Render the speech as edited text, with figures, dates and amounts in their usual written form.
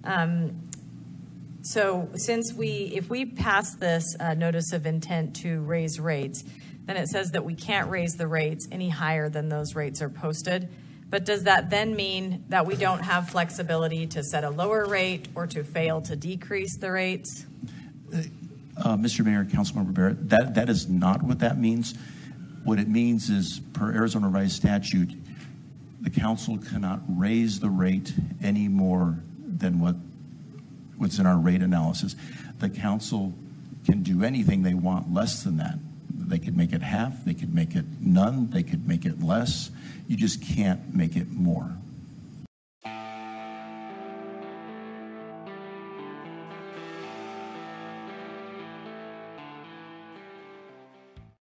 So if we pass this notice of intent to raise rates, then it says that we can't raise the rates any higher than those rates are posted. But does that then mean that we don't have flexibility to set a lower rate or to fail to decrease the rates? Mr. Mayor, Councilmember Barrett, that is not what that means. What it means is, per Arizona Revised Statute, the council cannot raise the rate any more than what's in our rate analysis. The council can do anything they want less than that. They could make it half, they could make it none, they could make it less. You just can't make it more.